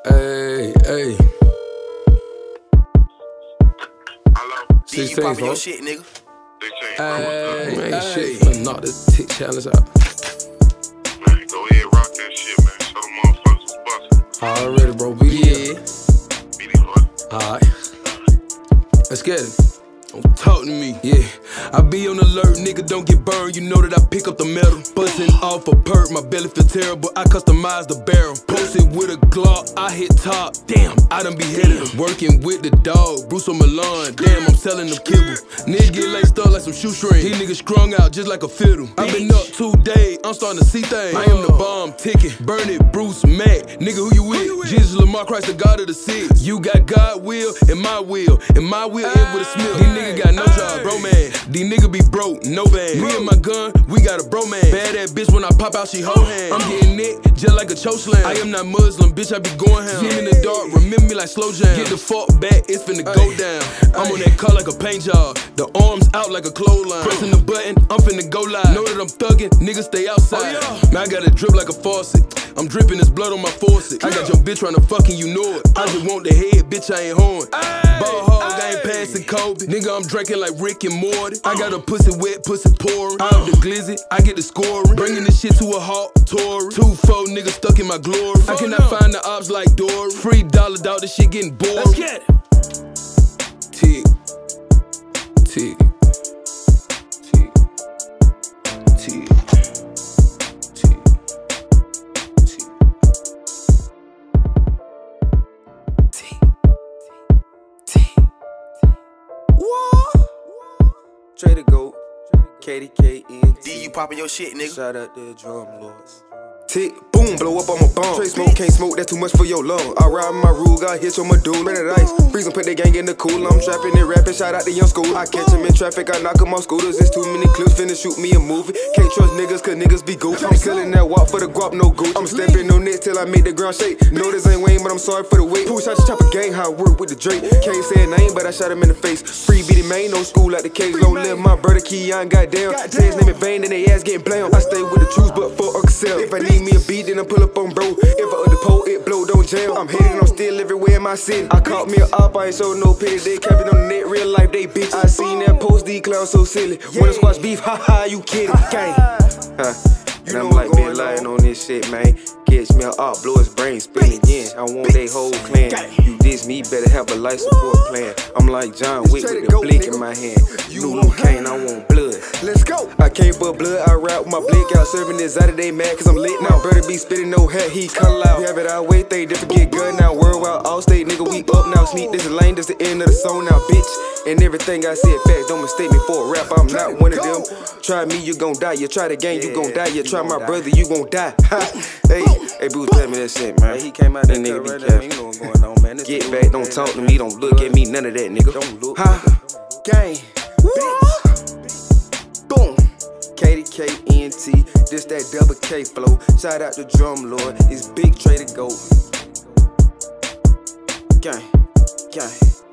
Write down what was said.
Hey, hey. Hello. 16, you poppin' your folks. shit, nigga. Hey, Man, shit. Finna knock the tick challenge out. go ahead, rock that shit, man. Show them motherfuckers what's bustin'. Already, bro. Beat it. Beat it, boy. Alright. Let's get it. Don't talk to me, yeah. I be on alert, nigga, don't get burned. You know that I pick up the metal. Bustin' off a perk, my belly feel terrible. I customize the barrel. Posted with a Glock, I hit top. Damn, I done beheaded him. Working with the dog, Bruce on Milan. Damn, I'm selling them kibble. Nigga get laced up like some shoestring. These niggas strung out just like a fiddle. I been up 2 days, I'm starting to see things. I am the bomb ticking. Burn it, Bruce Mac. Nigga, who you with? Jesus Lamar Christ, the God of the six. You got God will and my will. And my will end with a smith. These niggas got no job, bro, man. These niggas be broke, no band. Me and my gun, we got a bro, man. Bad ass bitch when I pop out, she hold hand. I'm getting it just like a choke slam. I am not Muslim, bitch, I be going ham. See me in the dark, remember me like slow jam. Get the fuck back, it's finna go down. I'm on that car like a paint job. The arms out like a clothesline. Pressing the button, I'm finna go live. Know that I'm thuggin', niggas stay outside. Man, I got it drip like a faucet. I'm dripping this blood on my faucet. I got your bitch tryna fucking, you know it. I just want the head, bitch, I ain't horn. Ball hog, I ain't passing Kobe. Nigga, I'm drinking like Rick and Morty. I got a pussy wet, pussy pouring. Out the glizzy, I get the scoring. Bringing this shit to a halt, Tory. 2-4 niggas stuck in my glory. I cannot find the ops like Dory. Free dollar dog, this shit getting boring. Let's get it. Tick, tick, tick, tick, tick, tick, tick. What? Trader Goat, KDKNT. You poppin' your shit, nigga. Shout out to the drum lords. Tick, boom, blow up on my bomb. Straight smoke, can't smoke, that's too much for your lung. I ride my rule, got hits on my dude, ran at ice. Freeze put that gang in the cool. I'm trapping and rapping, shout out to young school. I catch him in traffic, I knock him off scooters. It's too many clips, finna shoot me a movie. Can't trust niggas, cause niggas be goofy. I'm killing that walk for the guap, no Gucci. I'm stepping on it till I make the ground shake. No, this ain't Wayne, but I'm sorry for the wait. Push out the chopper gang, how I work with the Drake. Can't say a name, but I shot him in the face. Free beating man, no school like the cage. Long live my brother Keon, goddamn. Say his name in vain, then they ass getting blamed. I stay with the truth, but for Excel. If I need me a beat, then I pull up on bro. If I up the pole, it blow, don't jam. I'm hating, I'm still everywhere in my city. I caught me a op, I ain't show no pity. They capping on the net, real life, they bitch. I seen that post, these clowns so silly. Wanna squash beef, haha, you kidding? Gang. And I'm like been lying on this shit, man. Catch me a op, blow his brain, spin again. I want they whole clan. You diss me, better have a life support plan. I'm like John Wick with the blick in my hand. You Luke Kane, I want blood. Let's go. I came for blood, I rap with my blick out, serving this out of they mad cause I'm lit now. Brother be spitting no hat, he cut loud. We have it our way, they different, get good now. Worldwide, all state, nigga, we up now. Sneak this lane, this the end of the song now, bitch. And everything I said facts, don't mistake me for a rap, I'm not one of them. Try me, you gon' die. You try the game, you gon' die. You try my brother, you gon' die. Hey, Bruce, tell me that shit, man. He came out that nigga, be careful. You know what's going on, man. Get back, don't talk to me, don't look at me, none of that, nigga. Don't look. Gang, bitch. Boom. KDKNT, this that double K flow. Shout out to Drum Lord, it's Big Trader Goat. Gang, gang.